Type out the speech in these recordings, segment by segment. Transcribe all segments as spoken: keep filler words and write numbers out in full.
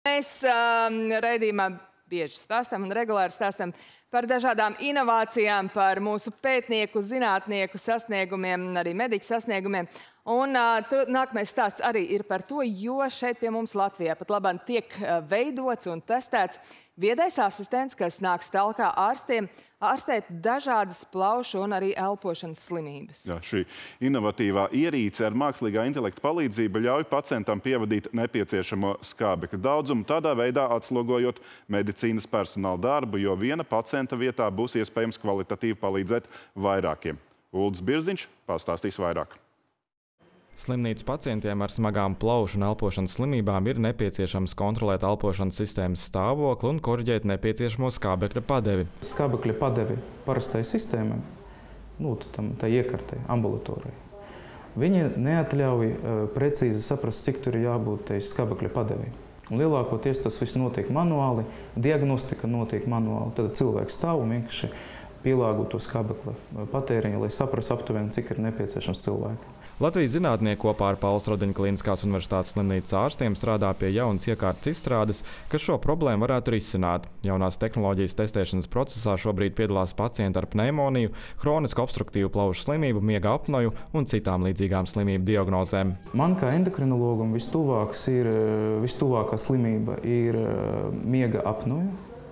Mēs um, raidījumā bieži stāstam un regulāri stāstam par dažādām inovācijām, par mūsu pētnieku, zinātnieku sasniegumiem, arī mediķu sasniegumiem. Un uh, tu, nākamais stāsts arī ir par to, jo šeit pie mums Latvijā pat labāk tiek uh, veidots un testēts viedais asistents, kas nāks talkā ārstiem, ārstēt dažādas plaušu un arī elpošanas slimības. Jā, šī inovatīvā ierīce ar mākslīgā intelekta palīdzību ļauj pacientam pievadīt nepieciešamo skābekļa daudzumu, tādā veidā atslogojot medicīnas personāla darbu, jo viena pacienta vietā būs iespējams kvalitatīvi palīdzēt vairākiem. Uldis Birziņš pastāstīs vairāk. Slimnīcas pacientiem ar smagām plaušu un elpošanas slimībām ir nepieciešams kontrolēt elpošanas sistēmas stāvokli un koriģēt nepieciešamo skābekļa padevi. Skābekļa padevi parastai sistēmai, nu, tam, tā iekartai, ambulatorijai, viņi neatļauj uh, precīzi saprast, cik tur ir jābūt skābekļa padevei. Un lielākoties tas viss notiek manuāli, diagnostika notiek manuāli, tad cilvēks stāv un vienkārši pielāgo to skābekļa patēriņu, lai saprastu aptuveni, cik ir nepieciešams cilvēkam. Latvijas zinātnieki kopā ar Pauls Rodiņa Kliniskās universitātes slimnīcas ārstiem strādā pie jaunas iekārtas izstrādes, kas šo problēmu varētu risināt. Jaunās tehnoloģijas testēšanas procesā šobrīd piedalās pacienti ar pneimoniju, hronisku obstruktīvu plaušu slimību, miega apnoju un citām līdzīgām slimību diagnozēm. Man kā endokrinologam vistuvāks ir, vistuvākā slimība ir miega apnoja.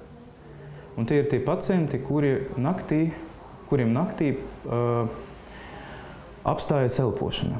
Un tie ir tie pacienti, kuri naktī, kuriem naktī uh, apstājas elpošana.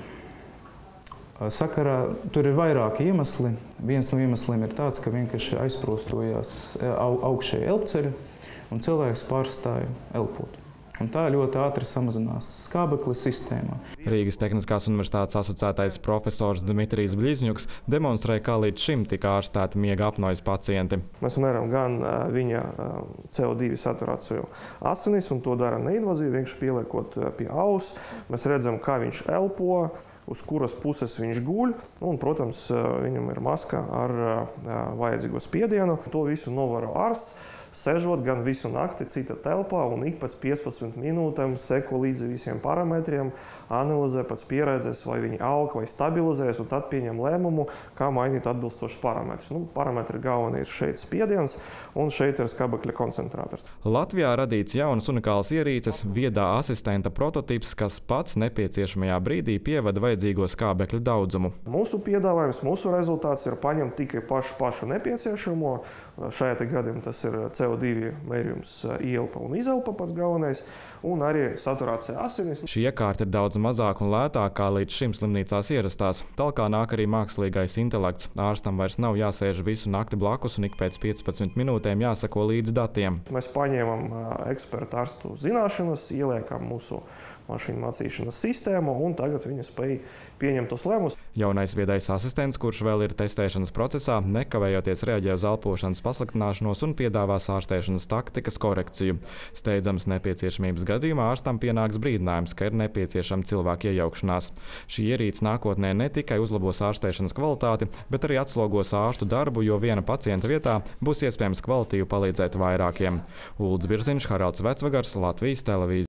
Sakarā tur ir vairāki iemesli. Viens no iemesliem ir tāds, ka vienkārši aizprostojās augšēji elpceļi un cilvēks pārstāja elpot. Un tā ļoti ātri samazinās skābekļa sistēmā. Rīgas Tehniskās universitātes asociētais profesors Dmitrijs Bļizņuks demonstrē, kā līdz šim tika ārstēti miega apnojas pacienti. Mēs mēram gan viņa C O divi saturāciju asinis, un to dara neinvazīvi, vienkārši pieliekot pie auss. Mēs redzam, kā viņš elpo, uz kuras puses viņš guļ, un, protams, viņam ir maska ar vajadzīgo spiedienu. To visu novēro ārsts. Sežot gan visu nakti cita telpā un ik pēc piecpadsmit minūtēm seko līdzi visiem parametriem, analizē pēc pieredzes, vai viņi aug vai stabilizējas, un tad pieņem lēmumu, kā mainīt atbilstošus parametrus. Nu, parametri galvenie ir šeit spiediens un šeit ir skābekļa koncentrātors. Latvijā radīts jaunas unikālas ierīces, viedā asistenta prototips, kas pats nepieciešamajā brīdī pievada vajadzīgo skābekļa daudzumu. Mūsu piedāvājums, mūsu rezultāts ir paņemt tikai pašu, pašu nepieciešamo. Šajā te gadījumā tas ir C O divi mērījums ieelpa un izelpa pats galvenais, un arī saturācija asinis. Šī iekārta ir daudz mazāk un lētāk kā līdz šim slimnīcās ierastās. Talkā nāk arī mākslīgais intelekts. Ārstam vairs nav jāsēž visu nakti blakus un ik pēc piecpadsmit minūtēm jāsako līdz datiem. Mēs paņēmam ekspertu ārstu zināšanas, ieliekam mūsu mašīnu mācīšanas sistēmu, un tagad viņi spēj pieņemt tos lēmumus. Jaunais viedais asistents, kurš vēl ir testēšanas procesā, nekavējoties reaģē uz elpošanas pasliktināšanos un piedāvās ārstēšanas taktikas korekciju. Steidzams nepieciešamības gadījumā ārstam pienāks brīdinājums, ka ir nepieciešama cilvēka iejaukšanās. Šī ierīce nākotnē ne tikai uzlabos ārstēšanas kvalitāti, bet arī atslogos ārstu darbu, jo viena pacienta vietā būs iespējams kvalitīvi palīdzēt vairākiem. Uldis Birziņš, Haralds Vecvagars, Latvijas televīzija.